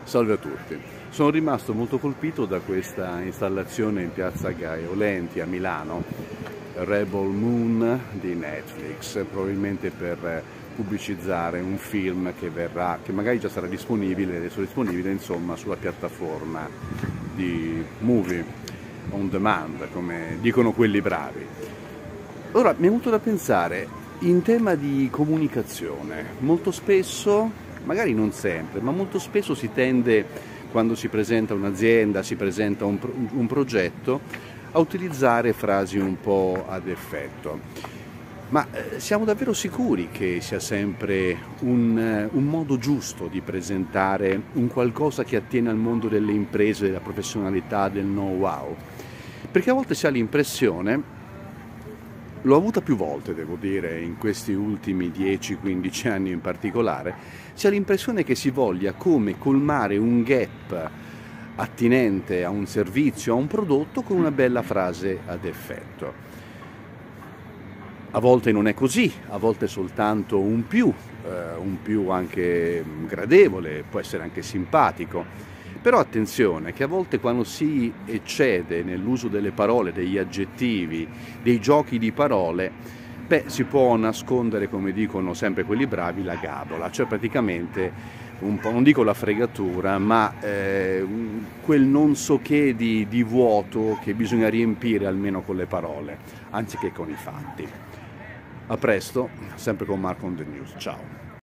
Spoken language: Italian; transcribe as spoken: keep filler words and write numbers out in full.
Salve a tutti. Sono rimasto molto colpito da questa installazione in piazza Gaio Lenti a Milano, Rebel Moon di Netflix, probabilmente per pubblicizzare un film che verrà, che magari già sarà disponibile, adesso disponibile insomma sulla piattaforma di Movie on Demand, come dicono quelli bravi. Ora mi è venuto da pensare in tema di comunicazione, molto spesso, magari non sempre, ma molto spesso si tende, quando si presenta un'azienda, si presenta un, pro un progetto, a utilizzare frasi un po' ad effetto. Ma eh, siamo davvero sicuri che sia sempre un, eh, un modo giusto di presentare un qualcosa che attiene al mondo delle imprese, della professionalità, del know-how? Perché a volte si ha l'impressione, l'ho avuta più volte, devo dire, in questi ultimi dieci quindici anni in particolare, si ha l'impressione che si voglia come colmare un gap attinente a un servizio, a un prodotto, con una bella frase ad effetto. A volte non è così, a volte è soltanto un più, eh, un più anche gradevole, può essere anche simpatico. Però attenzione che a volte quando si eccede nell'uso delle parole, degli aggettivi, dei giochi di parole, beh, si può nascondere, come dicono sempre quelli bravi, la gabola, cioè praticamente un po', non dico la fregatura, ma eh, quel non so che di, di vuoto che bisogna riempire almeno con le parole, anziché con i fatti. A presto, sempre con Marco on the News. Ciao.